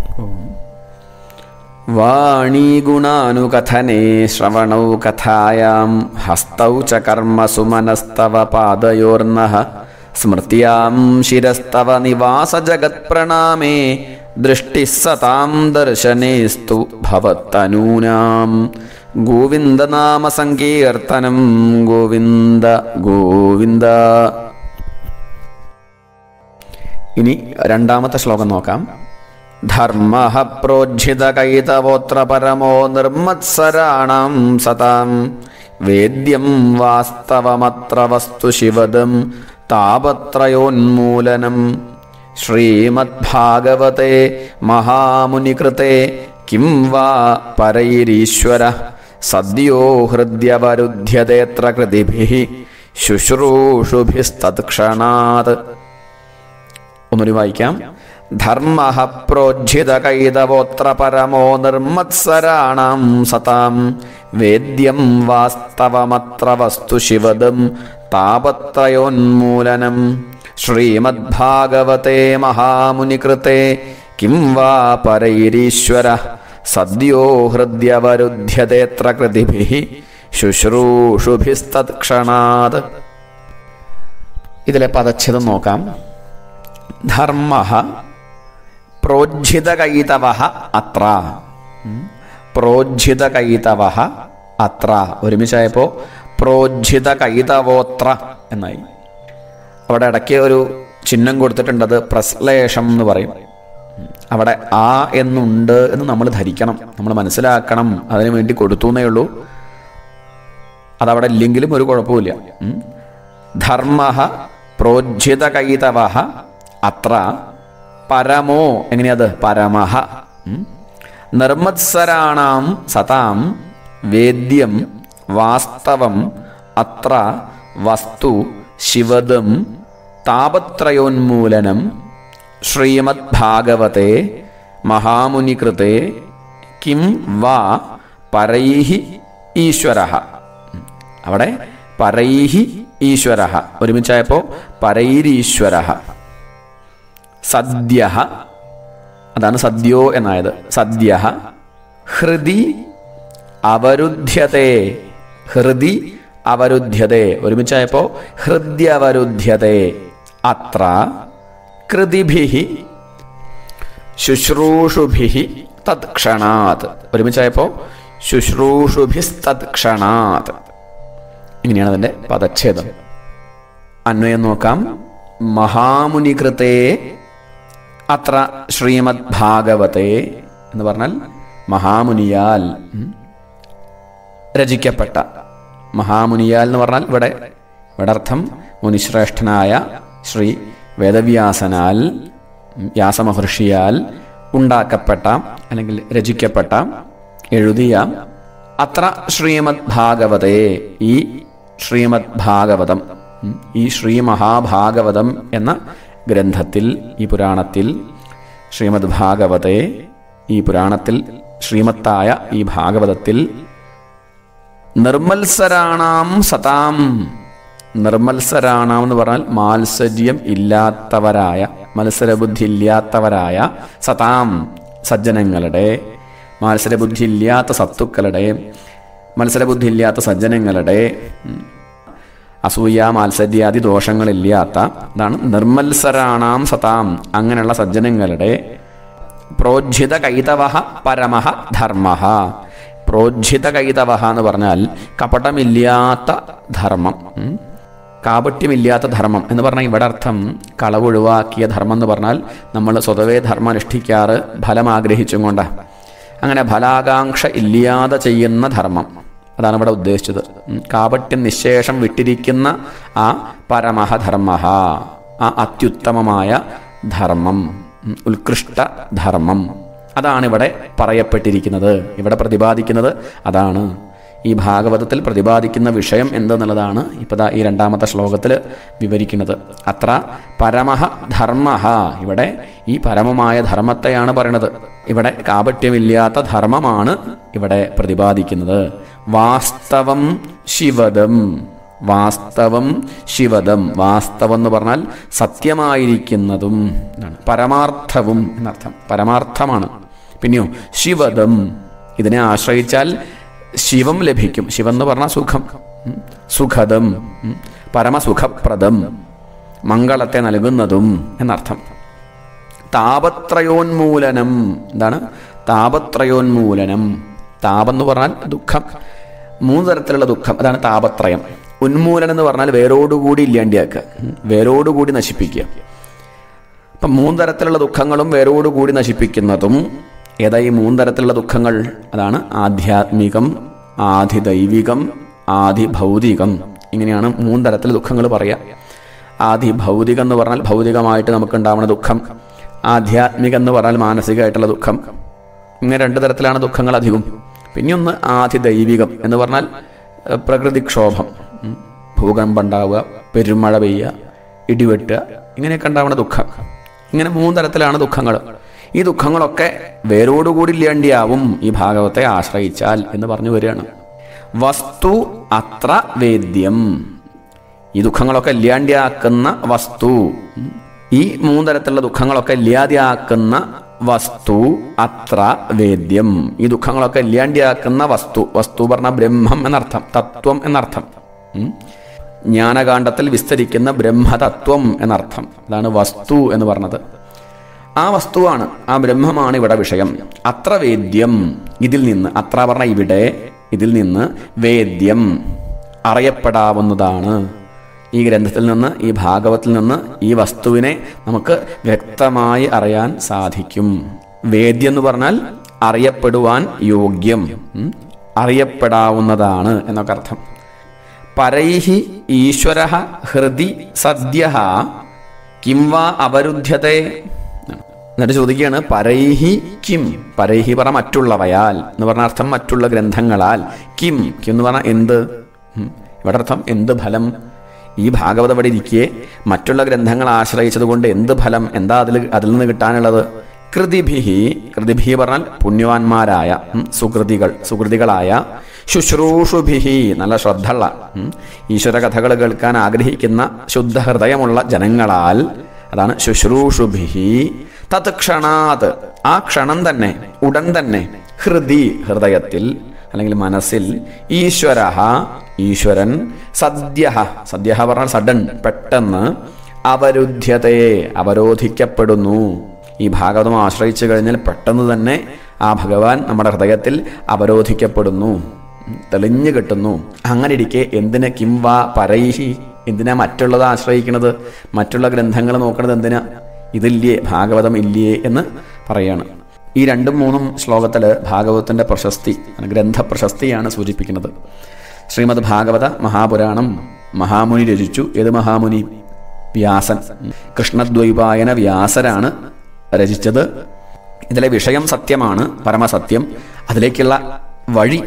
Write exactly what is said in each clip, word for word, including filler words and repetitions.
വാണീ ഗുണാനുകഥനേ ശ്രവണൗ കഥായാം ഹസ്തൗ ച കർമ്മസു മനസ്തവ പാദയോർനഃ സ്മൃത്യാം ശിരസ്തവ നിവാസ ജഗത്പ്രണാമേ ദൃഷ്ടിഃ സതാം ദർശനേസ്തു ഭവത്തനൂനാം. ഗോവിന്ദനാമ സങ്കീർത്തനം ഗോവിന്ദ ഗോവിന്ദ. ഇനി രണ്ടാമത്തെ ശ്ലോകം നോക്കാം. ധർമ്മഃ പ്രോജ്ജിതകൈതവോത്ര പരമോ നിർമ്മത്സരാണാം സതാം വേദ്യം വാസ്തവമത്ര വസ്തു ശിവദം താപത്രയോന്മൂലനം. ശ്രീമദ്ഭാഗവതേ മഹാമുനികൃതേ കിം വാ പരൈരീശ്വരഃ സദ്യോ ഹൃദ്യവരുധ്യതേത്ര കൃതിഭിഃ ശുശ്രൂഷുഭിസ്തത്ക്ഷണാത്. ഒന്നുകൂടി വായിക്കാം. ധർമ്മഃ പ്രോജ്ജിതകൈതവോത്ര പരമോ നിർമ്മത്സരാണാം സതാം വേദ്യം വാസ്തവമത്ര വസ്തു ശിവദം താപത്രയോന്മൂലനം. ശ്രീമദ്ഭാഗവതേ മഹാമുനികൃതേ കിം വാ പരൈരീശ്വരഃ സദ്യോ ഹൃദ്യവരുധ്യതേത്ര കൃതിഭിഃ ശുശ്രൂഷുഭിസ്തത്ക്ഷണാത്. ഇതിലെ പദച്ഛേദം നോക്കാം. ധർമ്മഃ പ്രോജ്ജിതകൈതവഃ അത്ര. പ്രോജ്ജിതകൈതവഃ അത്ര ഒരുമിച്ചായപ്പോൾ പ്രോജ്ജിതകൈതവോത്ര എന്നായി. അവിടെ ഇടയ്ക്ക് ഒരു ചിഹ്നം കൊടുത്തിട്ടുണ്ട്, അത് പ്രശ്ലേഷം എന്ന് പറയും. അവിടെ ആ എന്നുണ്ട് എന്ന് നമ്മൾ ധരിക്കണം, നമ്മൾ മനസ്സിലാക്കണം. അതിനു വേണ്ടി കൊടുത്തു എന്നേ ഉള്ളൂ. അതവിടെ ഇല്ലെങ്കിലും ഒരു കുഴപ്പമില്ല. ധർമ്മഃ പ്രോജ്ജിതകൈതവഃ അത്ര പരമോ, എങ്ങനെയത്? പരമഃ നിർമ്മത്സരാണാം സതാം വേദ്യം വാസ്തവം അത്ര വസ്തു ശിവദം താപത്രയോന്മൂലനം. ശ്രീമദ്ഭാഗവതേ മഹാമുനികൃതേ കിം വാ പരൈഹി ഈശ്വരഃ. അവിടെ പരൈഹി ഈശ്വരഃ ഒരുമിച്ചായപ്പോൾ പരൈരീശ്വരഃ. സദ്യഃ, അതാണ് സദ്യോ എന്നായത്. സദ്യഃ ഹൃദി അവരുദ്ധ്യതേ. ഹൃദി അവരുദ്ധ്യതേ ഒരുമിച്ചായപ്പോൾ ഹൃദ്യവരുദ്ധ്യതേ. അത്ര കൃതിഭിഃ ശുശ്രൂഷുഭിഃ തത്ക്ഷണാത് ഒരുമിച്ചായപ്പോൾ ശുശ്രൂഷുഭിസ്തത്ക്ഷണാത്. ഇങ്ങനെയാണ് അതിൻ്റെ പദച്ഛേദം. അന്വയം നോക്കാം. മഹാമുനികൃതേ അത്ര ശ്രീമദ്ഭാഗവതേ എന്ന് പറഞ്ഞാൽ മഹാമുനിയാൽ രചിക്കപ്പെട്ട. മഹാമുനിയാൽ എന്ന് പറഞ്ഞാൽ ഇവിടെ ഇവിടെ അർത്ഥം മുനിശ്രേഷ്ഠനായ ശ്രീ വേദവ്യാസനാൽ, വ്യാസമഹർഷിയാൽ ഉണ്ടാക്കപ്പെട്ട അല്ലെങ്കിൽ രചിക്കപ്പെട്ട, എഴുതിയ അത്ര ശ്രീമദ് ഭാഗവതേ, ഈ ശ്രീമദ് ഭാഗവതം, ഈ ശ്രീ മഹാഭാഗവതം എന്ന ഗ്രന്ഥത്തിൽ, ഈ പുരാണത്തിൽ, ശ്രീമദ് ഭാഗവതേ, ഈ പുരാണത്തിൽ ശ്രീമത്തായ ഈ ഭാഗവതത്തിൽ നിർമ്മത്സരാണാം സതാം. നിർമ്മത്സരാണാം എന്ന് പറഞ്ഞാൽ മാത്സര്യം ഇല്ലാത്തവരായ, മത്സരബുദ്ധി ഇല്ലാത്തവരായ, സതാം സജ്ജനങ്ങളുടെ, മത്സരബുദ്ധി ഇല്ലാത്ത സത്തുക്കളുടെ, മത്സരബുദ്ധി ഇല്ലാത്ത സജ്ജനങ്ങളുടെ, അസൂയ മാത്സര്യാദി ദോഷങ്ങളില്ലാത്ത, അതാണ് നിർമ്മത്സരാണാം സതാം, അങ്ങനെയുള്ള സജ്ജനങ്ങളുടെ. പ്രോജ്ജിത കൈതവഃ പരമഃ ധർമ്മഃ. പ്രോജ്ജിത കൈതവഃ എന്ന് പറഞ്ഞാൽ കപടമില്ലാത്ത ധർമ്മം, കാപട്യമില്ലാത്ത ധർമ്മം എന്ന് പറഞ്ഞാൽ ഇവിടെ അർത്ഥം കളവൊഴിവാക്കിയ ധർമ്മം എന്ന് പറഞ്ഞാൽ നമ്മൾ സ്വതവേ ധർമ്മം അനുഷ്ഠിക്കാറ് ഫലം ആഗ്രഹിച്ചും കൊണ്ടാണ്. അങ്ങനെ ഫലാകാംക്ഷ ഇല്ലാതെ ചെയ്യുന്ന ധർമ്മം, അതാണ് ഇവിടെ ഉദ്ദേശിച്ചത്. കാപട്യം നിശേഷം വിട്ടിരിക്കുന്ന ആ പരമഃ ധർമ്മഃ, ആ അത്യുത്തമമായ ധർമ്മം, ഉത്കൃഷ്ട ധർമ്മം, അതാണ് ഇവിടെ പറയപ്പെട്ടിരിക്കുന്നത്. ഇവിടെ പ്രതിപാദിക്കുന്നത് അതാണ്. ഈ ഭാഗവതത്തിൽ പ്രതിപാദിക്കുന്ന വിഷയം എന്തെന്നുള്ളതാണ് ഇപ്പോൾ ഈ രണ്ടാമത്തെ ശ്ലോകത്തിൽ വിവരിക്കുന്നത്. അത്ര പരമഃ ധർമ്മഃ, ഇവിടെ ഈ പരമമായ ധർമ്മത്തെയാണ് പറയുന്നത്. ഇവിടെ കാപട്യമില്ലാത്ത ധർമ്മമാണ് ഇവിടെ പ്രതിപാദിക്കുന്നത്. വാസ്തവം ശിവദം, വാസ്തവം ശിവദം. വാസ്തവം എന്ന് പറഞ്ഞാൽ സത്യമായിരിക്കുന്നതും എന്നാണ്. പരമാർത്ഥവും എന്നർത്ഥം. പരമാർത്ഥമാണ്. പിന്നെയോ ശിവദം, ഇതിനെ ആശ്രയിച്ചാൽ ശിവം ലഭിക്കും. ശിവം എന്ന് പറഞ്ഞാൽ സുഖം. സുഖദം, പരമസുഖപ്രദം, മംഗളത്തെ നൽകുന്നതും എന്നർത്ഥം. താപത്രയോന്മൂലനം. എന്താണ് താപത്രയോന്മൂലനം? താപം എന്ന് പറഞ്ഞാൽ ദുഃഖം, മൂന്ന് തരത്തിലുള്ള ദുഃഖം, അതാണ് താപത്രയം. ഉന്മൂലനം എന്ന് പറഞ്ഞാൽ വേരോടുകൂടി ഇല്ലാണ്ടിയാക്കുക, വേരോടുകൂടി നശിപ്പിക്കുക. അപ്പം മൂന്ന് തരത്തിലുള്ള ദുഃഖങ്ങളും വേരോടുകൂടി നശിപ്പിക്കുന്നതും. ഏതാ ഈ മൂന്ന് തരത്തിലുള്ള ദുഃഖങ്ങൾ? അതാണ് ആധ്യാത്മികം, ആധിദൈവികം, ആധിഭൗതികം. ഇങ്ങനെയാണ് മൂന്ന് തരത്തിലുള്ള ദുഃഖങ്ങൾ പറയുക. ആധിഭൗതികം എന്ന് പറഞ്ഞാൽ ഭൗതികമായിട്ട് നമുക്കുണ്ടാവുന്ന ദുഃഖം. ആധ്യാത്മികം എന്ന് പറഞ്ഞാൽ മാനസികമായിട്ടുള്ള ദുഃഖം. ഇങ്ങനെ രണ്ട് തരത്തിലാണ് ദുഃഖങ്ങൾ അധികം. പിന്നെ ഒന്ന് ആധിദൈവികം എന്ന് പറഞ്ഞാൽ പ്രകൃതിക്ഷോഭം, ഭൂകമ്പം ഉണ്ടാവുക, പെരുമഴ പെയ്യുക, ഇടിവെട്ടുക, ഇങ്ങനെയൊക്കെ ഉണ്ടാവുന്ന ദുഃഖം. ഇങ്ങനെ മൂന്ന് തരത്തിലാണ് ദുഃഖങ്ങൾ. ഈ ദുഃഖങ്ങളൊക്കെ വേരോടുകൂടി ഇല്ലാണ്ടിയാവും ഈ ഭാഗവത്തെ ആശ്രയിച്ചാൽ എന്ന് പറഞ്ഞു വരികയാണ്. വസ്തു അത്ര വേദ്യം. ഈ ദുഃഖങ്ങളൊക്കെ ഇല്ലാണ്ടിയാക്കുന്ന വസ്തു, ഈ മൂന്ന് തരത്തിലുള്ള ദുഃഖങ്ങളൊക്കെ ഇല്ലാതെയാക്കുന്ന വസ്തു അത്ര വേദ്യം. ഈ ദുഃഖങ്ങളൊക്കെ ഇല്ലാണ്ടിയാക്കുന്ന വസ്തു, വസ്തു പറഞ്ഞ ബ്രഹ്മം എന്നർത്ഥം, തത്വം എന്നർത്ഥം. ജ്ഞാനകാണ്ഡത്തിൽ വിസ്തരിക്കുന്ന ബ്രഹ്മതത്വം എന്നർത്ഥം. അതാണ് വസ്തു എന്ന് പറഞ്ഞത്. ആ വസ്തുവാണ്, ആ ബ്രഹ്മമാണ് ഇവിടെ വിഷയം. അത്ര വേദ്യം, ഇതിൽ നിന്ന്, അത്ര പറഞ്ഞ ഇവിടെ, ഇതിൽ നിന്ന് വേദ്യം അറിയപ്പെടാവുന്നതാണ്. ഈ ഗ്രന്ഥത്തിൽ നിന്ന്, ഈ ഭാഗവത്തിൽ നിന്ന് ഈ വസ്തുവിനെ നമുക്ക് വ്യക്തമായി അറിയാൻ സാധിക്കും. വേദ്യം എന്ന് പറഞ്ഞാൽ അറിയപ്പെടുവാൻ യോഗ്യം, അറിയപ്പെടാവുന്നതാണ് എന്നൊക്കെ അർത്ഥം. പരൈഹി ഈശ്വരഃ ഹൃദി സദ്യഃ കിം വാ അവരുദ്ധ്യതേ. എന്നിട്ട് ചോദിക്കുകയാണ് പരൈഹി കിം. പരൈഹി പറ മറ്റുള്ളവയാൽ എന്ന് പറഞ്ഞ അർത്ഥം മറ്റുള്ള ഗ്രന്ഥങ്ങളാൽ. കിം, കിം എന്ന് പറഞ്ഞാൽ എന്ത്. ഇവിടെ അർത്ഥം എന്ത് ഫലം. ഈ ഭാഗവത ഇവിടെ ഇരിക്കെ മറ്റുള്ള ഗ്രന്ഥങ്ങൾ ആശ്രയിച്ചത് കൊണ്ട് എന്ത് ഫലം, എന്താ അതിൽ അതിൽ നിന്ന് കിട്ടാനുള്ളത്? കൃതിഭിഹി, കൃതിഭിഹി പറഞ്ഞാൽ പുണ്യവാന്മാരായ, സുകൃതികൾ, സുകൃതികളായ, ശുശ്രൂഷുഭിഹി നല്ല ശ്രദ്ധയുള്ള, ഈശ്വര കഥകൾ കേൾക്കാൻ ആഗ്രഹിക്കുന്ന ശുദ്ധ ഹൃദയമുള്ള ജനങ്ങളാൽ, അതാണ് ശുശ്രൂഷുഭിഹി. തത് ക്ഷണാത്, ആ ക്ഷണം തന്നെ, ഉടൻ തന്നെ, ഹൃദി ഹൃദയത്തിൽ അല്ലെങ്കിൽ മനസ്സിൽ, ഈശ്വരഃ ഈശ്വരൻ, സദ്യഃ സദ്യഃ പറഞ്ഞാൽ സഡൻ പെട്ടെന്ന്, അവരുദ്ധ്യതയെ അവരോധിക്കപ്പെടുന്നു. ഈ ഭാഗവതം ആശ്രയിച്ചു കഴിഞ്ഞാൽ പെട്ടെന്ന് തന്നെ ആ ഭഗവാൻ നമ്മുടെ ഹൃദയത്തിൽ അവരോധിക്കപ്പെടുന്നു, തെളിഞ്ഞു കിട്ടുന്നു. അങ്ങനെ ഇരിക്കെ എന്തിന് കിം വാ പരൈഹി, എന്തിനാ മറ്റുള്ളത് ആശ്രയിക്കുന്നത്, മറ്റുള്ള ഗ്രന്ഥങ്ങൾ നോക്കണത് എന്തിനാ? ഇതില്ലേ, ഭാഗവതം ഇല്ലേ എന്ന് പറയാണ്. ഈ രണ്ടും മൂന്നും ശ്ലോകത്തിൽ ഭാഗവതത്തിന്റെ പ്രശസ്തി, ഗ്രന്ഥപ്രശസ്തിയാണ് സൂചിപ്പിക്കുന്നത്. ശ്രീമദ് ഭാഗവത മഹാപുരാണം മഹാമുനി രചിച്ചു. ഏത് മഹാമുനി? വ്യാസൻ. കൃഷ്ണദ്വൈപായന വ്യാസരാണ് രചിച്ചത്. ഇതിലെ വിഷയം സത്യമാണ്, പരമസത്യം. അതിലേക്കുള്ള വഴി,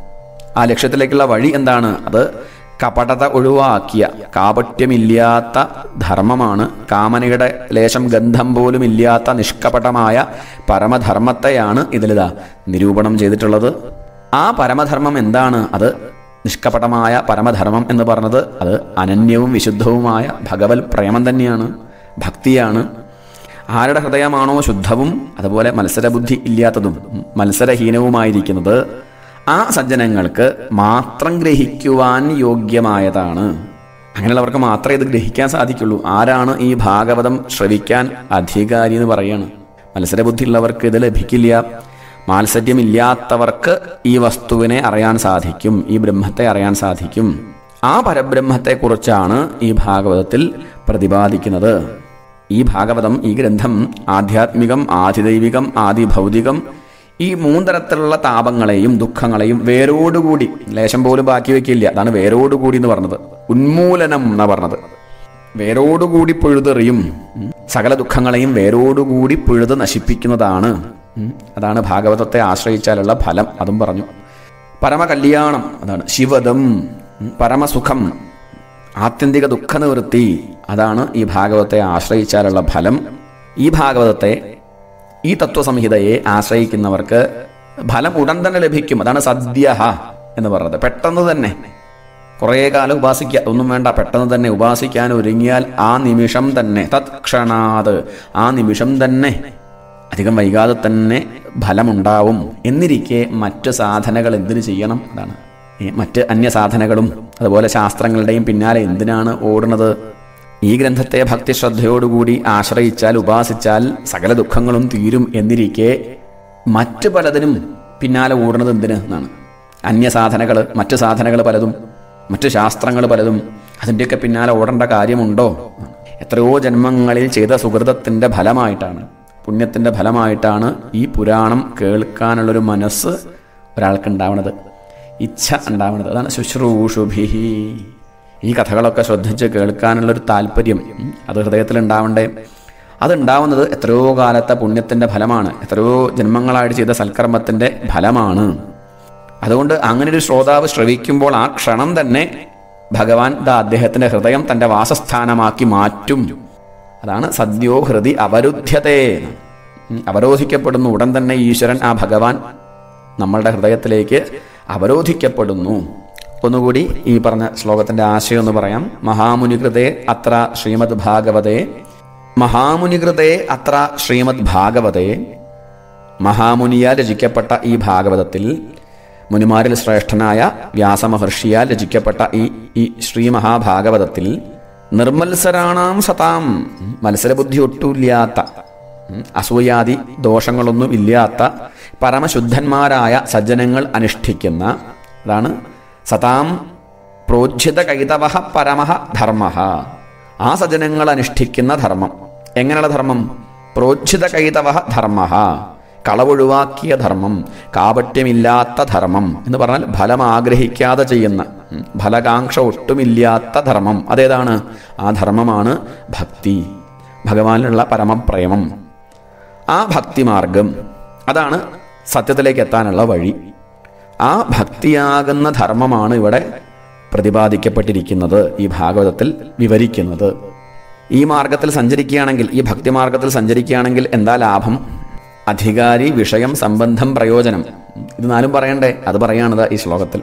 ആ ലക്ഷ്യത്തിലേക്കുള്ള വഴി എന്താണ്? അത് കപടത ഒഴിവാക്കിയ, കാപട്യമില്ലാത്ത ധർമ്മമാണ്. കാമനയുടെ ലേശം ഗന്ധം പോലും ഇല്ലാത്ത നിഷ്കപടമായ പരമധർമ്മത്തെയാണ് ഇതിലിതാ നിരൂപണം ചെയ്തിട്ടുള്ളത്. ആ പരമധർമ്മം എന്താണ്? അത് നിഷ്കപടമായ പരമധർമ്മം എന്ന് പറഞ്ഞത് അത് അനന്യവും വിശുദ്ധവുമായ ഭഗവത് പ്രേമം തന്നെയാണ്, ഭക്തിയാണ്. ആരുടെ ഹൃദയമാണോ ശുദ്ധവും അതുപോലെ മത്സരബുദ്ധി ഇല്ലാത്തതും മത്സരഹീനവുമായിരിക്കുന്നത്, ആ സജ്ജനങ്ങൾക്ക് മാത്രം ഗ്രഹിക്കുവാൻ യോഗ്യമായതാണ്. അങ്ങനെയുള്ളവർക്ക് മാത്രമേ ഇത് ഗ്രഹിക്കാൻ സാധിക്കുള്ളൂ. ആരാണ് ഈ ഭാഗവതം ശ്രവിക്കാൻ അധികാരി എന്ന് പറയാണ്? മത്സരബുദ്ധി ഉള്ളവർക്ക് ഇത് ലഭിക്കില്ല. മാത്സര്യമില്ലാത്തവർക്ക് ഈ വസ്തുവിനെ അറിയാൻ സാധിക്കും, ഈ ബ്രഹ്മത്തെ അറിയാൻ സാധിക്കും. ആ പരബ്രഹ്മത്തെക്കുറിച്ചാണ് ഈ ഭാഗവതത്തിൽ പ്രതിപാദിക്കുന്നത്. ഈ ഭാഗവതം, ഈ ഗ്രന്ഥം ആധ്യാത്മികം, ആധിദൈവികം, ആദിഭൗതികം, ഈ മൂന്നരത്തിലുള്ള താപങ്ങളെയും ദുഃഖങ്ങളെയും വേരോടുകൂടി, ലേശം പോലും ബാക്കി വയ്ക്കില്ല. അതാണ് വേരോടുകൂടി എന്ന് പറഞ്ഞത്. ഉന്മൂലനം എന്നാ പറഞ്ഞത്. വേരോടുകൂടി പുഴുതെറിയും, സകല ദുഃഖങ്ങളെയും വേരോടുകൂടി പുഴുത് നശിപ്പിക്കുന്നതാണ്. അതാണ് ഭാഗവതത്തെ ആശ്രയിച്ചാലുള്ള ഫലം. അതും പറഞ്ഞു. പരമകല്യാണം, അതാണ് ശിവദം, പരമസുഖം, ആത്യന്തിക ദുഃഖ നിവൃത്തി, അതാണ് ഈ ഭാഗവതത്തെ ആശ്രയിച്ചാലുള്ള ഫലം. ഈ ഭാഗവതത്തെ, ഈ തത്വസംഹിതയെ ആശ്രയിക്കുന്നവർക്ക് ഫലം ഉടൻ തന്നെ ലഭിക്കും. അതാണ് സദ്യഃ എന്ന് പറഞ്ഞത്. പെട്ടെന്ന് തന്നെ കുറേ കാലം ഉപാസിക്കുക, ഒന്നും വേണ്ട, പെട്ടെന്ന് തന്നെ ഉപാസിക്കാൻ ഒരുങ്ങിയാൽ ആ നിമിഷം തന്നെ തത്ക്ഷണാത്, ആ നിമിഷം തന്നെ, അധികം വൈകാതെ തന്നെ ഫലമുണ്ടാവും. എന്നിരിക്കെ മറ്റ് സാധനകൾ എന്തിനു ചെയ്യണം? അതാണ് മറ്റ് അന്യസാധനകളും അതുപോലെ ശാസ്ത്രങ്ങളുടെയും പിന്നാലെ എന്തിനാണ് ഓടുന്നത്? ഈ ഗ്രന്ഥത്തെ ഭക്തിശ്രദ്ധയോടുകൂടി ആശ്രയിച്ചാൽ, ഉപാസിച്ചാൽ സകല ദുഃഖങ്ങളും തീരും എന്നിരിക്കെ മറ്റ് പലതിനും പിന്നാലെ ഓടുന്നത് എന്തിന് എന്നാണ്. അന്യസാധനകൾ, മറ്റ് സാധനകൾ പലതും, മറ്റ് ശാസ്ത്രങ്ങൾ പലതും, അതിൻ്റെയൊക്കെ പിന്നാലെ ഓടേണ്ട കാര്യമുണ്ടോ? എത്രയോ ജന്മങ്ങളിൽ ചെയ്ത സുഹൃതത്തിൻ്റെ ഫലമായിട്ടാണ്, പുണ്യത്തിൻ്റെ ഫലമായിട്ടാണ് ഈ പുരാണം കേൾക്കാനുള്ളൊരു മനസ്സ് ഒരാൾക്കുണ്ടാവണത്, ഇച്ഛ ഉണ്ടാവണത്. അതാണ് ശുശ്രൂഷുഭിഹി. ഈ കഥകളൊക്കെ ശ്രദ്ധിച്ച് കേൾക്കാനുള്ളൊരു താല്പര്യം അത് ഹൃദയത്തിലുണ്ടാവണ്ടേ. അതുണ്ടാവുന്നത് എത്രയോ കാലത്തെ പുണ്യത്തിൻ്റെ ഫലമാണ്, എത്രയോ ജന്മങ്ങളായിട്ട് ചെയ്ത സൽക്കർമ്മത്തിൻ്റെ ഫലമാണ്. അതുകൊണ്ട് അങ്ങനെ ഒരു ശ്രോതാവ് ശ്രവിക്കുമ്പോൾ ആ ക്ഷണം തന്നെ ഭഗവാൻ ദാ അദ്ദേഹത്തിൻ്റെ ഹൃദയം തൻ്റെ വാസസ്ഥാനമാക്കി മാറ്റും. അതാണ് സദ്യോ ഹൃദി അവരുദ്ധ്യതേ. അവരോധിക്കപ്പെടുന്നു, ഉടൻ തന്നെ ഈശ്വരൻ, ആ ഭഗവാൻ നമ്മളുടെ ഹൃദയത്തിലേക്ക് അവരോധിക്കപ്പെടുന്നു. ഒന്നുകൂടി ഈ പറഞ്ഞ ശ്ലോകത്തിൻ്റെ ആശയം എന്ന് പറയാം. മഹാമുനികൃതേ അത്ര ശ്രീമദ് ഭാഗവതേ, മഹാമുനികൃതേ അത്ര ശ്രീമദ് ഭാഗവതേ. മഹാമുനിയാൽ രചിക്കപ്പെട്ട ഈ ഭാഗവതത്തിൽ, മുനിമാരിൽ ശ്രേഷ്ഠനായ വ്യാസമഹർഷിയാൽ രചിക്കപ്പെട്ട ഈ ഈ ശ്രീ മഹാഭാഗവതത്തിൽ നിർമ്മത്സരാണാം സതാം, മത്സരബുദ്ധി ഒട്ടുമില്ലാത്ത, അസൂയാദി ദോഷങ്ങളൊന്നും ഇല്ലാത്ത പരമശുദ്ധന്മാരായ സജ്ജനങ്ങൾ അനുഷ്ഠിക്കുന്ന, അതാണ് സതാം പ്രോജ്ജിത കൈതവഃ പരമഃ ധർമ്മഃ. ആ സജ്ജനങ്ങൾ അനുഷ്ഠിക്കുന്ന ധർമ്മം എങ്ങനെയുള്ള ധർമ്മം? പ്രോജ്ജിത കൈതവഃ ധർമ്മഃ, കളവൊഴിവാക്കിയ ധർമ്മം, കാപട്യമില്ലാത്ത ധർമ്മം എന്ന് പറഞ്ഞാൽ ഫലം ആഗ്രഹിക്കാതെ ചെയ്യുന്ന, ഫലകാംക്ഷ ഒട്ടുമില്ലാത്ത ധർമ്മം. അതേതാണ്? ആ ധർമ്മമാണ് ഭക്തി, ഭഗവാനിലുള്ള പരമപ്രേമം. ആ ഭക്തിമാർഗം, അതാണ് സത്യത്തിലേക്ക് എത്താനുള്ള വഴി. ആ ഭക്തിയാകുന്ന ധർമ്മമാണ് ഇവിടെ പ്രതിപാദിക്കപ്പെട്ടിരിക്കുന്നത്, ഈ ഭാഗവതത്തിൽ വിവരിക്കുന്നത്. ഈ മാർഗത്തിൽ സഞ്ചരിക്കുകയാണെങ്കിൽ, ഈ ഭക്തിമാർഗത്തിൽ സഞ്ചരിക്കുകയാണെങ്കിൽ എന്താ ലാഭം? അധികാരി, വിഷയം, സംബന്ധം, പ്രയോജനം, ഇത് നാലും പറയണ്ടേ? അത് പറയാണത് ഈ ശ്ലോകത്തിൽ.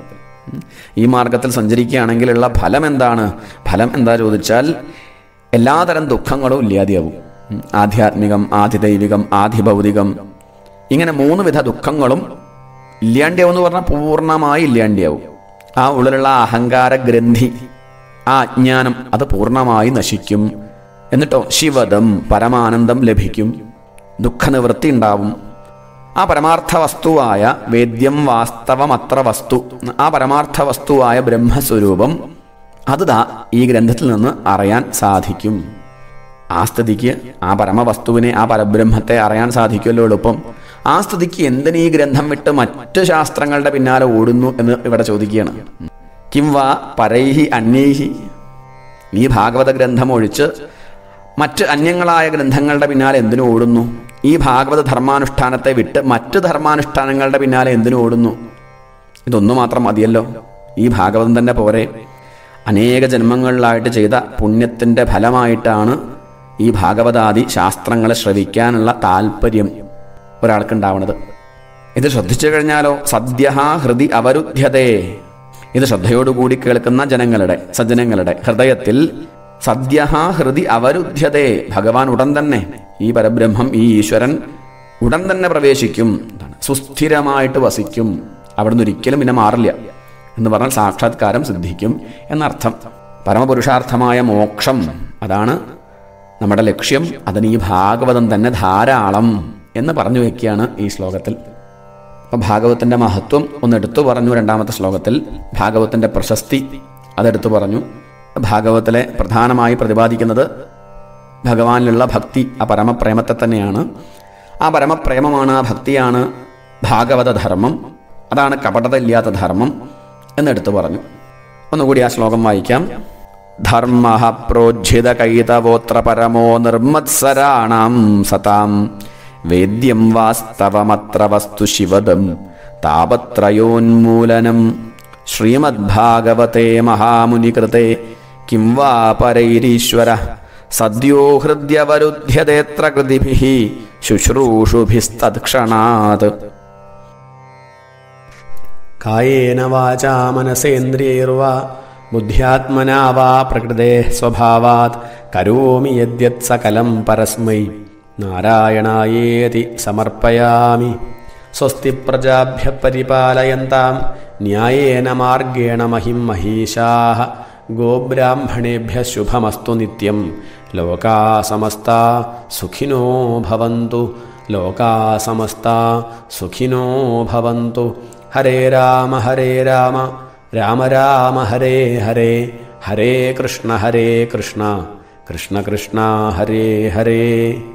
ഈ മാർഗത്തിൽ സഞ്ചരിക്കുകയാണെങ്കിലുള്ള ഫലം എന്താണ്? ഫലം എന്താ ചോദിച്ചാൽ എല്ലാതരം ദുഃഖങ്ങളും ഇല്ലാതെയാവും. ആധ്യാത്മികം, ആധിദൈവികം, ആധിഭൗതികം, ഇങ്ങനെ മൂന്ന് വിധ ദുഃഖങ്ങളും ഇല്ലാണ്ടിയാവും എന്ന് പറഞ്ഞാൽ പൂർണ്ണമായി ഇല്ലാണ്ടിയാവും. ആ ഉള്ളിലുള്ള അഹങ്കാര ഗ്രന്ഥി, ആ അജ്ഞാനം, അത് പൂർണ്ണമായി നശിക്കും. എന്നിട്ടോ ശിവദം, പരമാനന്ദം ലഭിക്കും, ദുഃഖനിവൃത്തി ഉണ്ടാവും. ആ പരമാർത്ഥ വസ്തുവായ വേദ്യം വാസ്തവമത്ര വസ്തു, ആ പരമാർത്ഥ വസ്തുവായ ബ്രഹ്മസ്വരൂപം, അത് ദാ ഈ ഗ്രന്ഥത്തിൽ നിന്ന് അറിയാൻ സാധിക്കും. ആ സ്ഥിതിക്ക് ആ പരമവസ്തുവിനെ, ആ പരബ്രഹ്മത്തെ അറിയാൻ സാധിക്കുമല്ലോ എളുപ്പം. ആ സ്ഥിതിക്ക് എന്തിന് ഈ ഗ്രന്ഥം വിട്ട് മറ്റ് ശാസ്ത്രങ്ങളുടെ പിന്നാലെ ഓടുന്നു എന്ന് ഇവിടെ ചോദിക്കുകയാണ്. കിം വാ പരൈഹി അന്യൈഹി, ഈ ഭാഗവത ഗ്രന്ഥം ഒഴിച്ച് മറ്റ് അന്യങ്ങളായ ഗ്രന്ഥങ്ങളുടെ പിന്നാലെ എന്തിനു ഓടുന്നു? ഈ ഭാഗവത ധർമാനുഷ്ഠാനത്തെ വിട്ട് മറ്റ് ധർമാനുഷ്ഠാനങ്ങളുടെ പിന്നാലെ എന്തിനു ഓടുന്നു? ഇതൊന്നു മാത്രം മതിയല്ലോ, ഈ ഭാഗവതം തന്നെ പോരെ. അനേക ജന്മങ്ങളിലായിട്ട് ചെയ്ത പുണ്യത്തിൻ്റെ ഫലമായിട്ടാണ് ഈ ഭാഗവതാദി ശാസ്ത്രങ്ങളെ ശ്രവിക്കാനുള്ള താല്പര്യം ഒരാൾക്കുണ്ടാവുന്നത്. ഇത് ശ്രദ്ധിച്ചു കഴിഞ്ഞാലോ സദ്യ ഹൃദി അവരുദ്ധ്യതേ, ഇത് ശ്രദ്ധയോടുകൂടി കേൾക്കുന്ന ജനങ്ങളുടെ, സജ്ജനങ്ങളുടെ ഹൃദയത്തിൽ സദ്യ ഹൃദി അവരുദ്ധ്യതേ, ഭഗവാൻ ഉടൻ തന്നെ, ഈ പരബ്രഹ്മം, ഈ ഈശ്വരൻ ഉടൻ തന്നെ പ്രവേശിക്കും, സുസ്ഥിരമായിട്ട് വസിക്കും, അവിടുന്ന് ഒരിക്കലും പിന്നെ മാറില്ല എന്ന് പറഞ്ഞാൽ സാക്ഷാത്കാരം സിദ്ധിക്കും എന്നർത്ഥം. പരമപുരുഷാർത്ഥമായ മോക്ഷം, അതാണ് നമ്മുടെ ലക്ഷ്യം. അതിന് ഈ ഭാഗവതം തന്നെ ധാരാളം എന്ന് പറഞ്ഞു വയ്ക്കുകയാണ് ഈ ശ്ലോകത്തിൽ. അപ്പം ഭാഗവത്തിൻ്റെ മഹത്വം ഒന്ന് എടുത്തു പറഞ്ഞു. രണ്ടാമത്തെ ശ്ലോകത്തിൽ ഭാഗവത്തിൻ്റെ പ്രശസ്തി അതെടുത്തു പറഞ്ഞു. ഭാഗവത്തിലെ പ്രധാനമായി പ്രതിപാദിക്കുന്നത് ഭഗവാനിലുള്ള ഭക്തി, ആ പരമപ്രേമത്തെ തന്നെയാണ്. ആ പരമപ്രേമമാണ്, ആ ഭക്തിയാണ് ഭാഗവത ധർമ്മം, അതാണ് കപടത ഇല്ലാത്ത ധർമ്മം എന്നെടുത്തു പറഞ്ഞു. ഒന്നുകൂടി ആ ശ്ലോകം വായിക്കാം. ധർമ്മ പ്രോജ്ജിത കൈതവോത്ര പരമോ നിർമ്മത്സരാണാം സതാം വേദ്യം വാസ്തവമത്ര വസ്തു ശിവദം താപത്രയോന്മൂലനം ശ്രീമദ്ഭാഗവതേ മഹാമുനികൃതേ കിം വാ പരൈരീശ്വര സദ്യോ ഹൃദ്യവരുദ്ധ്യതേത്ര കൃതിഭിഃ ശുശ്രൂഷുഭിസ്തത്ക്ഷണാത്. കായേന വാചാ മനസേന്ദ്രിയൈർവാ ബുദ്ധ്യാത്മനാ വാ പ്രകൃതേ സ്വഭാവാത് കരോമി യദ്യത് സകലം പരസ്മൈ നാരായണായേതി സമർപ്പയാമി. സ്വസ്തി പ്രജാഭ്യ പരിപാലയന്താം ന്യായേന മാർഗേണ മഹിം മഹീഷാഃ. ഗോബ്രാഹ്മണേഭ്യ ശുഭമസ്തു നിത്യം. ലോകാ സമസ്താ സുഖിനോ ഭവന്തു. ലോകാ സമസ്താ സുഖിനോ ഭവന്തു. ഹരേ രാമ ഹരേ രാമ രാമ രാമ ഹരേ ഹരേ. ഹരേ കൃഷ്ണ ഹരേ കൃഷ്ണ കൃഷ്ണ കൃഷ്ണ ഹരേ ഹരേ.